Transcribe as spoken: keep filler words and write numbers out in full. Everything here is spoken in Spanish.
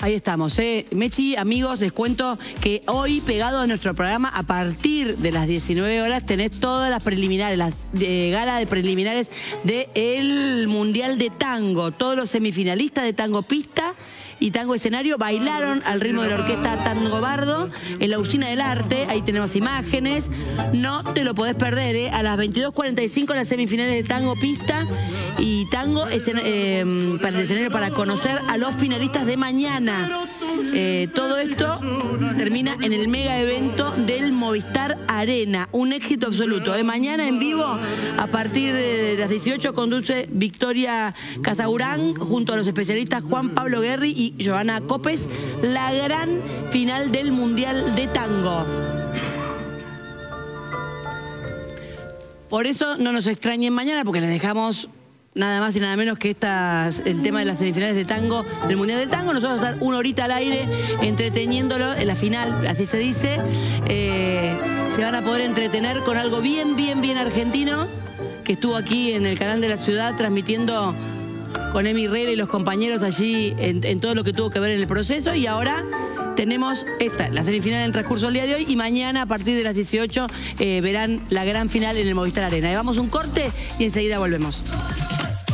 Ahí estamos, ¿eh? Mechi, amigos, les cuento que hoy, pegado a nuestro programa, a partir de las diecinueve horas, tenés todas las preliminares, las eh, galas de preliminares del Mundial de Tango. Todos los semifinalistas de Tango Pista y Tango Escenario bailaron al ritmo de la orquesta Tango Bardo en la Usina del Arte. Ahí tenemos imágenes. No te lo podés perder, ¿eh? A las veintidós cuarenta y cinco las semifinales de Tango Pista y Tango eh, para el escenario, para conocer a los finalistas de mañana. Eh, todo esto termina en el mega evento del Movistar Arena. Un éxito absoluto. ¿eh? Mañana en vivo, a partir de las dieciocho, conduce Victoria Casaurán junto a los especialistas Juan Pablo Guerri y Joana Copes, la gran final del Mundial de Tango. Por eso no nos extrañen mañana, porque les dejamos nada más y nada menos que estas, el tema de las semifinales de tango, del Mundial de Tango. Nosotros vamos a estar una horita al aire entreteniéndolo en la final, así se dice. Eh, se van a poder entretener con algo bien, bien, bien argentino, que estuvo aquí en el canal de la ciudad transmitiendo con Emi Herrera y los compañeros allí en, en todo lo que tuvo que ver en el proceso. Y ahora tenemos esta, la semifinal en el transcurso del día de hoy, y mañana a partir de las dieciocho eh, verán la gran final en el Movistar Arena. Y vamos a un corte y enseguida volvemos.